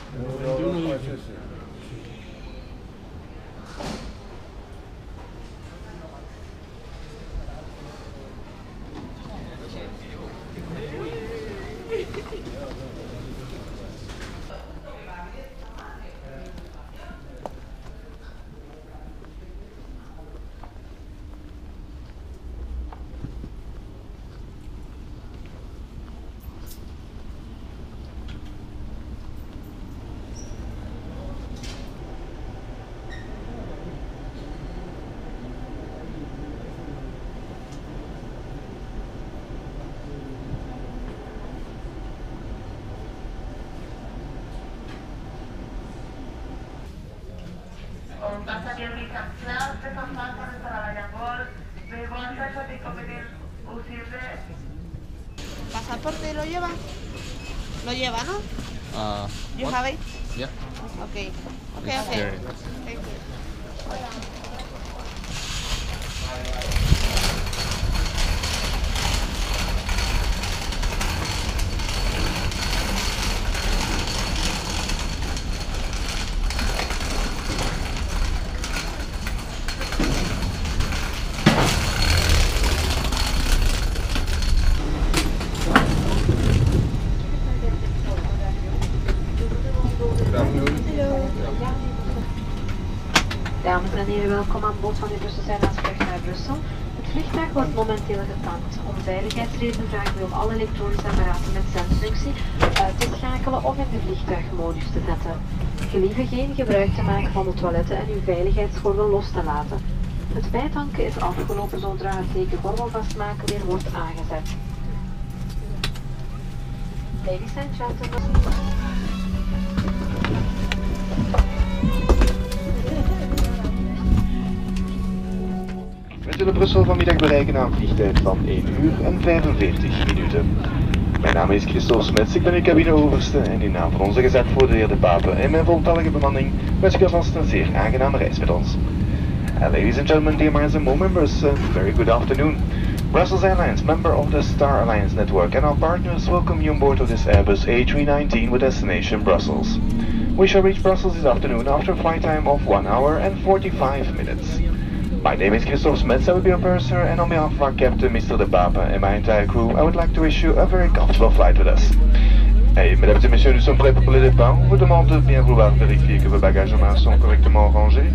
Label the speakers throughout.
Speaker 1: ¿Pasaporte lo lleva? Lo lleva, ¿no? You
Speaker 2: what?
Speaker 1: have it?
Speaker 2: Yeah.
Speaker 1: Okay. Okay,
Speaker 2: It's
Speaker 1: okay.
Speaker 2: here.
Speaker 1: Thank you.
Speaker 3: Dames en heren, welkom aan boord van de Brussels-Airlines naar Brussel. Het vliegtuig wordt momenteel getankt. Om veiligheidsredenen vragen we om alle elektronische apparaten met zendfunctie uit te schakelen of in de vliegtuigmodus te zetten. Gelieve geen gebruik te maken van de toiletten en uw veiligheidsgordel los te laten. Het bijtanken is afgelopen zodra het teken gordel vastmaken weer wordt aangezet. Ladies and gentlemen.
Speaker 4: We zullen Brussel vanmiddag bereiken na een vliegtijd van 1 uur en 45 minuten. Mijn naam is Christophe Smets, ik ben uw cabineoverste en in naam van onze gezagvoerder de heer De Pape en mijn voltallige bemanning wens ik alvast een zeer aangename reis met ons. Ladies and gentlemen, dear members and more members, very good afternoon. Brussels Airlines, member of the Star Alliance network, and our partners welcome you on board of this Airbus A319 with destination Brussels. We shall reach Brussels this afternoon after a flight time of 1 hour and 45 minutes. My name is Christophe Smets, I will be your purser, and on behalf of our captain, Mr. De Pape, and my entire crew, I would like to wish you a very comfortable flight with us. Hey, mesdames et messieurs, nous sommes prêts pour le départ. On vous demande de bien vouloir vérifier que vos bagages en main sont correctement rangés.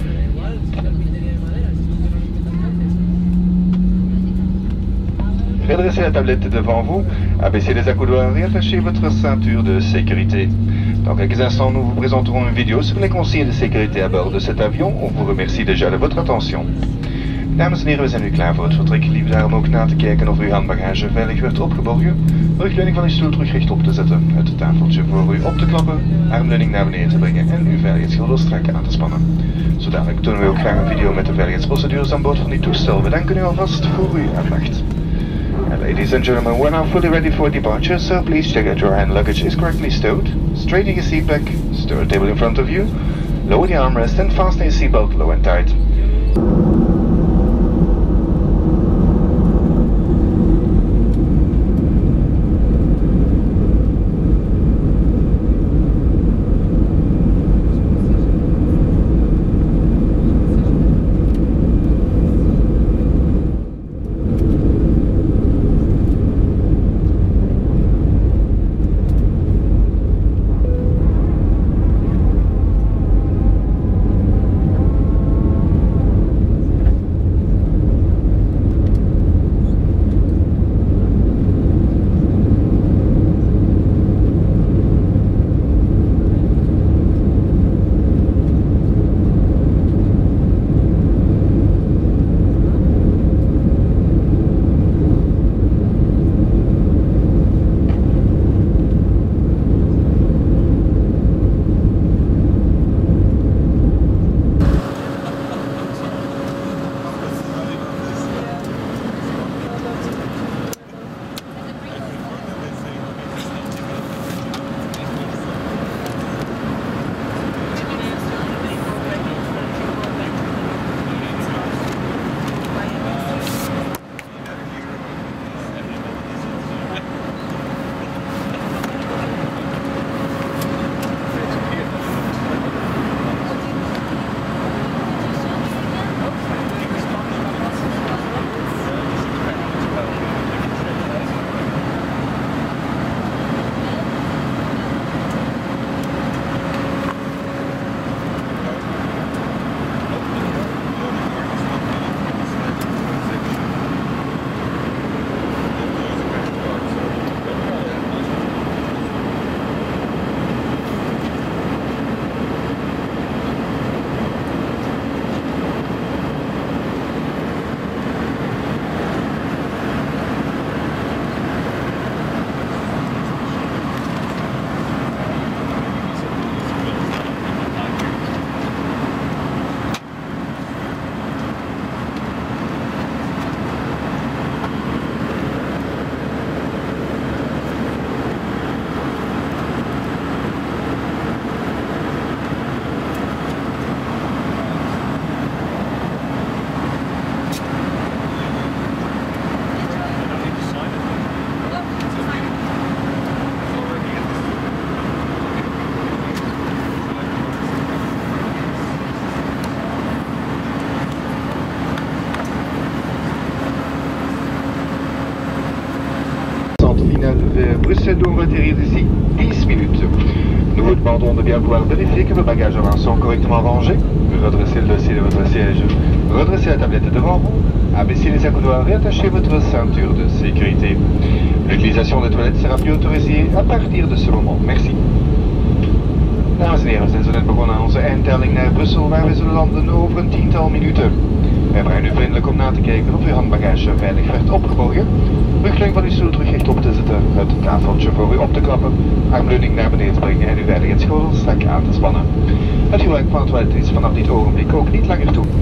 Speaker 4: Redressez la tablette devant vous, abaissez les accoudoirs et attachez votre ceinture de sécurité. Dans quelques instants, nous vous présenterons une vidéo sur les consignes de sécurité à bord de cet avion. On vous remercie déjà de votre attention. Dames en heren, we zijn nu klaar voor het vertrek. Lief daarom ook na te kijken of uw handbagage veilig werd opgeborgen. Rugleuning van uw stoel terug rechtop te zetten. Het tafeltje voor u op te klappen. Armleuning naar beneden te brengen en uw veiligheidsgordel strak aan te spannen. Zodanig tonen we ook graag een video met de veiligheidsprocedures aan boord van dit toestel. We danken u alvast voor uw aandacht. Ladies and gentlemen, we're now fully ready for departure, so please check that your hand luggage is correctly stowed. Straighten your seat back, stir a table in front of you, lower the armrest and fasten your seatbelt low and tight. ordons de bien pouvoir vérifier que vos bagages avant sont correctement rangés. Redressez le dossier de votre siège. Redressez la tablette devant vous. Abaissez les accoudoirs et attachez votre ceinture de sécurité. L'utilisation des toilettes sera plus autorisée à partir de ce moment. Merci. Dames en heren, we zijn zo net begonnen aan onze eindtelling naar Brussel, waar we zullen landen over een 10-tal minuten. Wij vragen u vriendelijk om na te kijken of uw handbagage veilig werd opgeborgen. Rugleun van uw stoel terug rechtop te zetten, het tafeltje voor u op te klappen, armleuning naar beneden te brengen en uw veiligheidsgordel strak aan te spannen. Het gebruik van het toilet is vanaf dit ogenblik ook niet langer toe.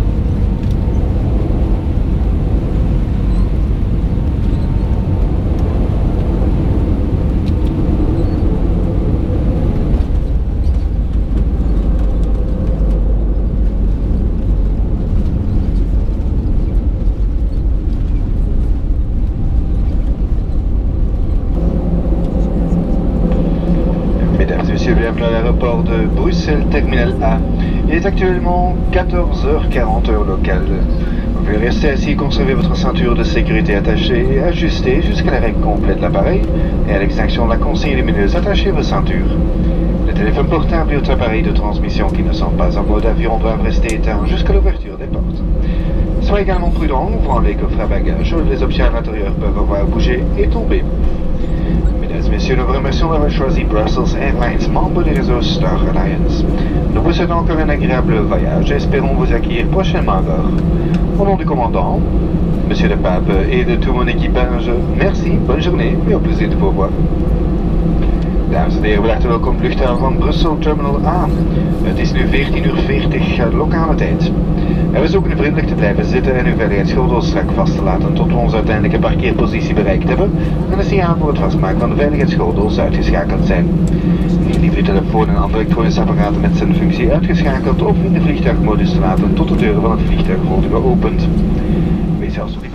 Speaker 4: Bienvenue à l'aéroport de Bruxelles Terminal A. Il est actuellement 14h40 heure locale. Vous pouvez rester assis et conserver votre ceinture de sécurité attachée et ajustée jusqu'à l'arrêt complet de l'appareil et à l'extinction de la consigne lumineuse. Attachez vos ceintures. Les téléphones portables et autres appareils de transmission qui ne sont pas en mode avion doivent rester éteints jusqu'à l'ouverture des portes. Soyez également prudent en ouvrant les coffres à bagages. Les options à l'intérieur peuvent avoir bougé et tomber. Mesdames et messieurs, nous vous remercions d'avoir choisi Brussels Airlines, membre du réseau Star Alliance. Nous vous souhaitons encore un agréable voyage et espérons vous accueillir prochainement à bord. Au nom du commandant, Monsieur de Pape et de tout mon équipage, merci, bonne journée et au plaisir de vous voir. Dames en heren, van harte welkom vluchthaven van Brussel Terminal A. Het is nu 14:40 lokale tijd. En we zoeken u vriendelijk te blijven zitten en uw veiligheidsgordel strak vast te laten tot we onze uiteindelijke parkeerpositie bereikt hebben en de signaal voor het vastmaken van de veiligheidsgordels uitgeschakeld zijn. Lieve uw telefoon en andere elektronische apparaten met zendfunctie uitgeschakeld of in de vliegtuigmodus te laten tot de deuren van het vliegtuig worden geopend. Wees alsjeblieft.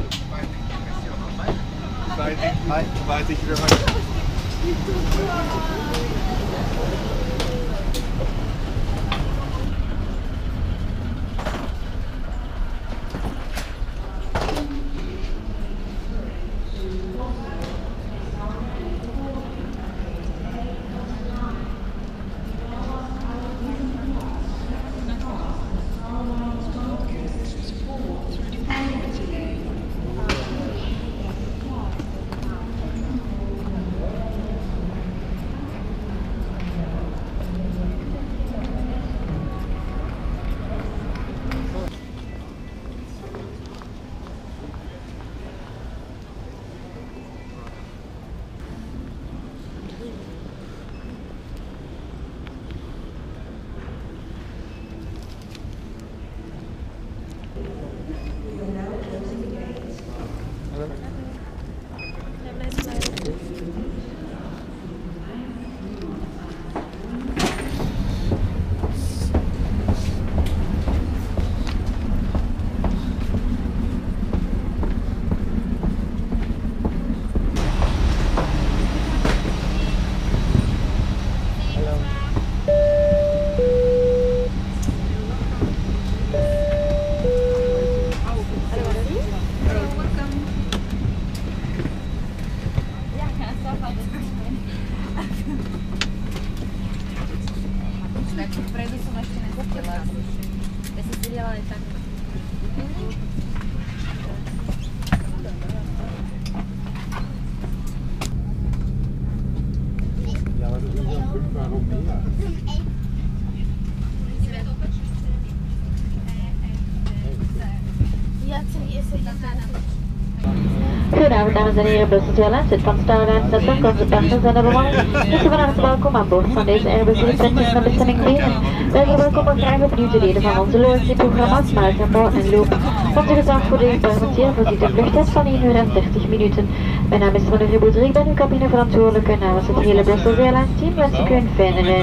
Speaker 3: Goedenavond dames en heren, Brussels Airlines, dit van Star Alliance Network, onze partners en de bewoner. Is van harte welkom aan boord van deze Airbus 320 naar bestemming Wenen. Wij verwelkomen graag opnieuw de leden van onze loyalty-programma's Maartenbouw en Loop. Onze gezag voor de parlementair voorziet een vluchttijd van 1 uur en 30 minuten. Mijn naam is René Riboudry, ik ben uw cabineverantwoordelijke. Namens het hele Brussels Airlines team wens ik u een fijne reis.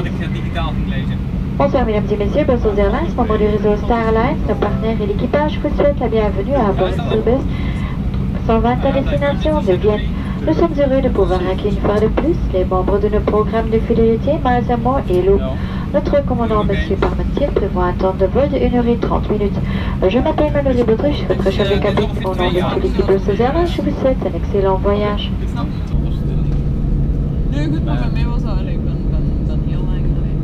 Speaker 3: Bonsoir mesdames et messieurs, Brussels Airlines, membre du réseau Star Alliance, nos partenaires et l'équipage vous souhaitent la bienvenue à Bruxelles 120 à destination de Vienne. Nous sommes heureux de pouvoir accueillir une fois de plus les membres de nos programmes de fidélité Miles & More et Loop. Notre commandant, M. Parmentier, prévoit un temps de vol de 1 heure et 30 minutes. Je m'appelle Manuel Riboudry, votre chef de cabine. Au nom de toute l'équipe de Brussels Airlines, je vous souhaite un excellent voyage.
Speaker 1: Nu goed, maar bij mij was dat, ik ben heel lang geweest.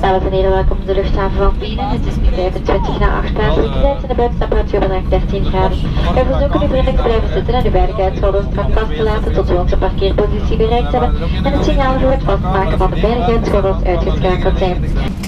Speaker 3: Dames en heren, welkom op de luchthaven van Bienen. Het is nu 25 na 8 plaatselijke tijd en de buitentemperatuur bedraagt 13 graden. Wij verzoeken u vriendelijk te blijven zitten en uw veiligheidsgordel strak vast te laten tot we onze parkeerpositie bereikt hebben en het signaal voor het vastmaken van de veiligheidsgordels uitgeschakeld zijn.